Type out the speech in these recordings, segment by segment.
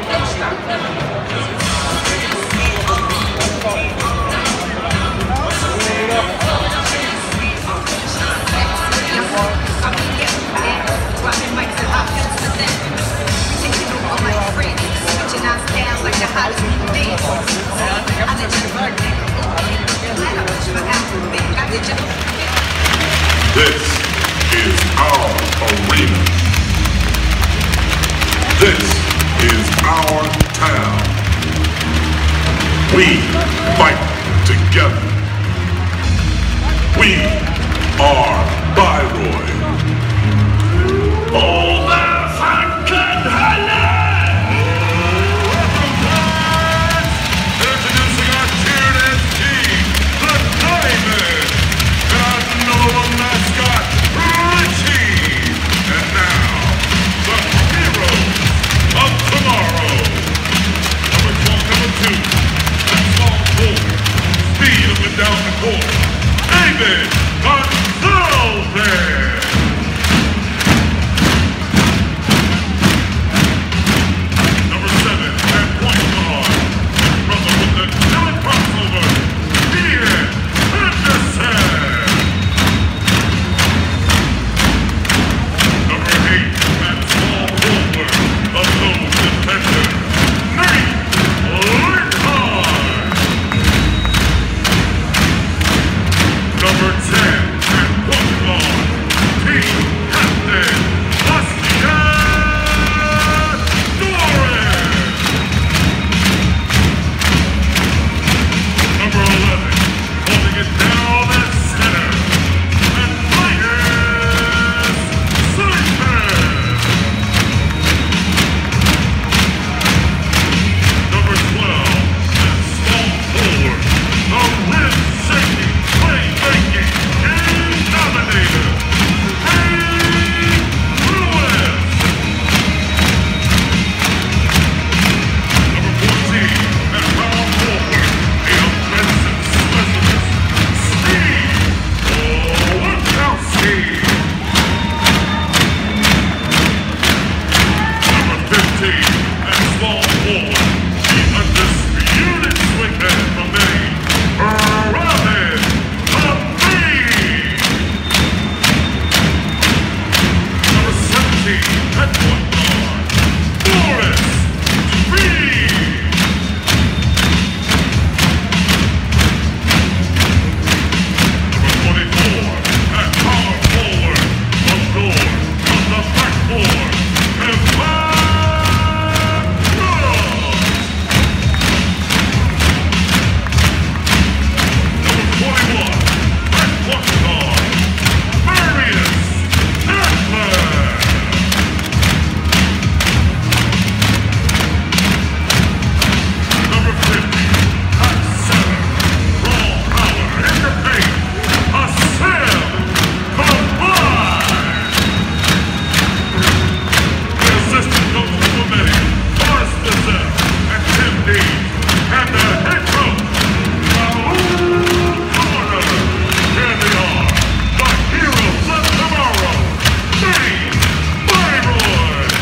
This is our arena. This is our town. We fight together. We are Bayreuth. Introducing our cheerleaders team, the Diamond, and our NOLA mascot, Richie. And now, the heroes of tomorrow. Number 2, that's all forward. Speed up and down the court. David Gonzalez. Number 7, at point guard. Brother with the killing crossover, Ian Henderson. Number 8, at small forward, a lone defender, Nate Lincoln. Number 10, at point guard, team captain, Bastian Doran. Number 11, holding it down at center, and Midas Simon. Number 12, at small forward, the rim-shaking, playmaking, game dominator, Ray Lewis. Number 14, at power forward, the offensive specialist, Steve Wachowski. Number 15, at small forward, the undisputed swingman from Maine, Robin Levine. Number 17, at point guard, Boris Reed. Number 24, at power forward, the door from the backboard, Evan Brooks. Number 21, at point guard, Marius Adler. Number 50, at center, raw power in the paint, Hassan Kabay. The assistant coach for the Committee, Boris Bissell and Tim Dean, and the head coach, Raul Carter. Here they are, the heroes of tomorrow, Team Bayreuth.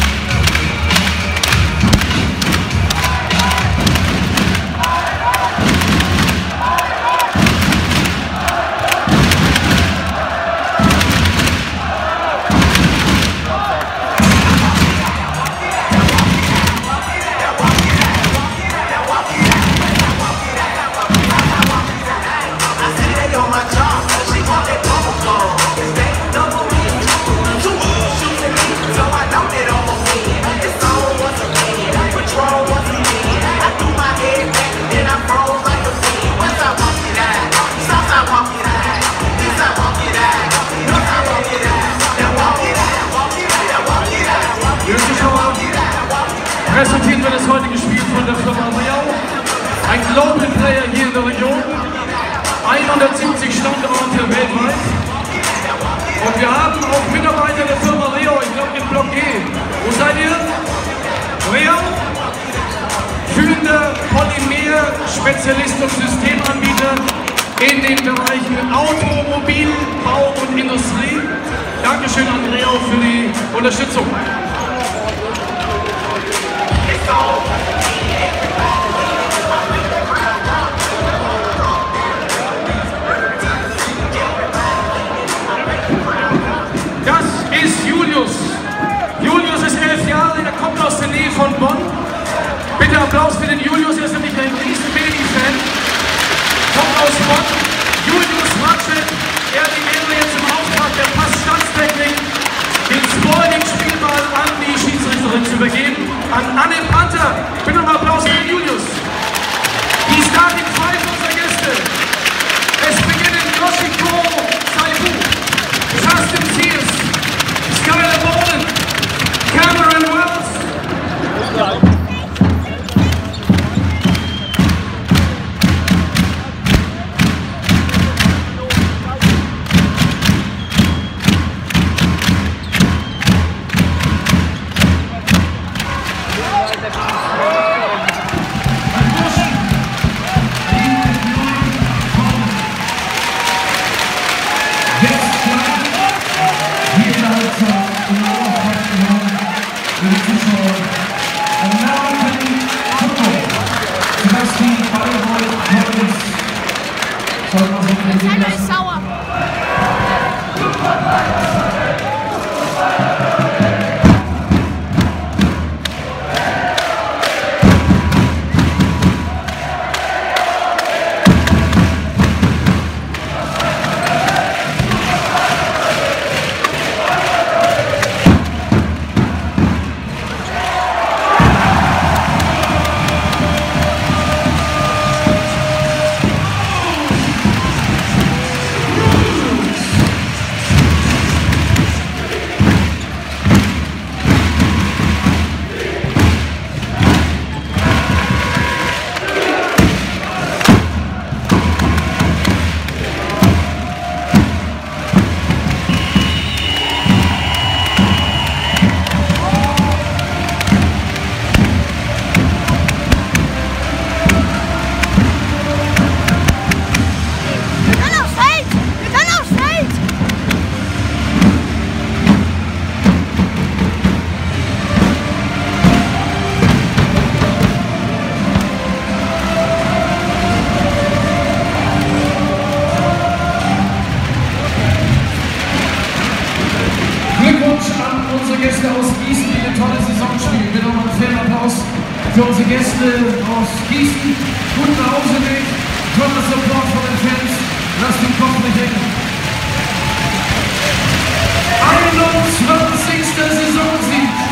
Präsentieren wir das heutige Spiel von der Firma Riau. Ein Global Player hier in der Region. 170 Standorte weltweit. Und wir haben auch Mitarbeiter der Firma Riau, ich glaube im Block G. Wo seid ihr? Riau? Führender Polymer-Spezialist und Systemanbieter in den Bereichen Automobil, Bau und Industrie. Dankeschön an Riau für die Unterstützung. It's all Applaus für den Julius, er ist nämlich ein riesen Baby-Fan. Kommt aus Bonn. Julius Ratschet, er hat die Ehre jetzt im Auftrag der Passstandstechnik den Sporting-Spielball an die Schiedsrichterin zu übergeben. An Anne Panther. Bitte um Applaus für den Julius. Die Starting Five unserer Gäste. Es beginnen Yoshiko Saibu, Justin Sears, Skyler Bowden, Cameron Wells. Keiner ist sauer. Gäste aus Gießen, die eine tolle Saison spielen. Bitte nochmal einen fairen Applaus für unsere Gäste aus Gießen. Guten Nachhauseweg, toller Support von den Fans. Lasst den Kopf nicht hängen. 21. Saisonsieg.